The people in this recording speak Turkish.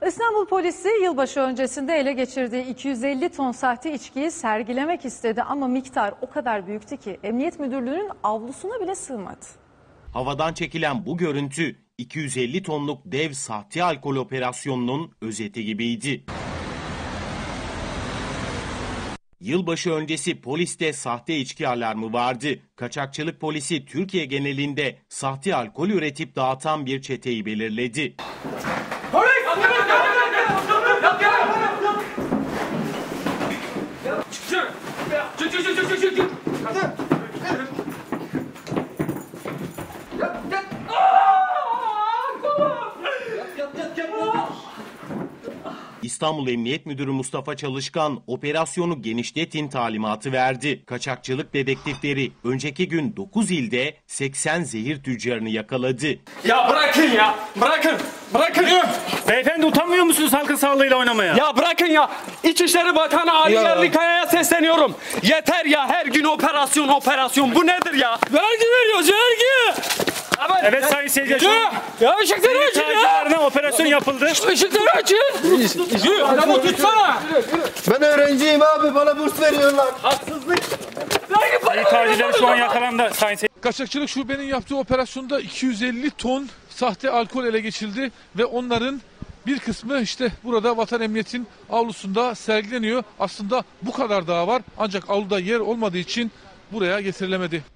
İstanbul polisi yılbaşı öncesinde ele geçirdiği 250 ton sahte içkiyi sergilemek istedi ama miktar o kadar büyüktü ki Emniyet Müdürlüğü'nün avlusuna bile sığmadı. Havadan çekilen bu görüntü 250 tonluk dev sahte alkol operasyonunun özeti gibiydi. Yılbaşı öncesi poliste sahte içki alarmı vardı. Kaçakçılık polisi Türkiye genelinde sahte alkol üretip dağıtan bir çeteyi belirledi. İstanbul Emniyet Müdürü Mustafa Çalışkan operasyonu genişletin talimatı verdi. Kaçakçılık dedektifleri önceki gün 9 ilde 80 zehir tüccarını yakaladı. Ya bırakın ya, bırakın. Beyefendi utanmıyor musunuz halkın sağlığıyla oynamaya? Ya bırakın ya. İçişleri Bakanı Ali Yerlikaya'ya sesleniyorum. Yeter ya, her gün operasyon. Bu nedir ya? Vergi veriyoruz, vergi. Evet sayın seyirciler. Ya ışıkları açın ya. Tacirlerine operasyon yapıldı. Işıkları açın. Adamı tutsana. Ben öğrenciyim abi, bana burs veriyorlar. Haksızlık. Tacirler şu an yakalandı sayın seyirciler. Kaçakçılık şubenin yaptığı operasyonda 250 ton sahte alkol ele geçirildi ve onların bir kısmı işte burada Vatan Emniyet'in avlusunda sergileniyor. Aslında bu kadar daha var ancak avluda yer olmadığı için buraya getirilemedi.